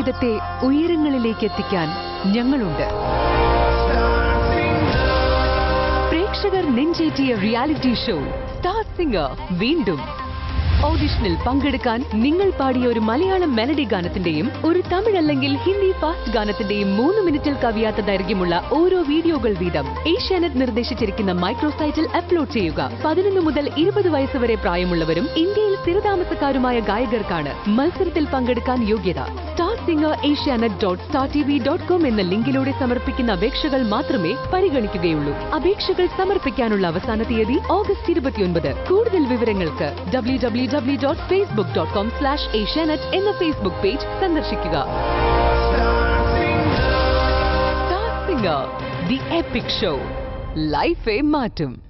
ജീവിതത്തെ ഉയരങ്ങളിലേക്ക് എത്തിക്കാൻ ഞങ്ങളുണ്ട്. പ്രേക്ഷകർ നെഞ്ചേറ്റിയ റിയാലിറ്റി ഷോ സ്റ്റാർ സിംഗർ വീണ്ടും. ഓഡിഷനിൽ പങ്കെടുക്കാൻ നിങ്ങൾ പാടിയ ഒരു മലയാളം മെലഡി ഗാനത്തിന്റെയും ഒരു തമിഴ് അല്ലെങ്കിൽ ഹിന്ദി ഫാസ്റ്റ് ഗാനത്തിന്റെയും 3 മിനിറ്റിൽ കവിയാത്ത ദൈർഘ്യമുള്ള ഓരോ വീഡിയോകൾ വീതം ഏഷ്യാനെറ്റ് നിർദ്ദേശിച്ചിരിക്കുന്ന മൈക്രോസൈറ്റിൽ അപ്ലോഡ് ചെയ്യുക. 11 മുതൽ 20 വയസ്സ് വരെ പ്രായമുള്ളവരും ഇന്ത്യയിൽ സ്ഥിരതാമസക്കാരുമായ ഗായകർക്കാണ് മത്സരത്തിൽ പങ്കെടുക്കാൻ യോഗ്യത. സ്റ്റാർ സിംഗർ asianet.startv.com എന്ന ലിങ്കിലൂടെ സമർപ്പിക്കുന്ന അപേക്ഷകൾ മാത്രമേ പരിഗണിക്കുകയുള്ളൂ. അപേക്ഷകൾ സമർപ്പിക്കാനുള്ള അവസാന തീയതി ഓഗസ്റ്റ് 29. കൂടുതൽ വിവരങ്ങൾക്ക് www.facebook.com/asianet എന്ന ഫേസ്ബുക്ക് പേജ് സന്ദർശിക്കുക. Star singer, the epic show, ലൈഫേ മാറ്റും.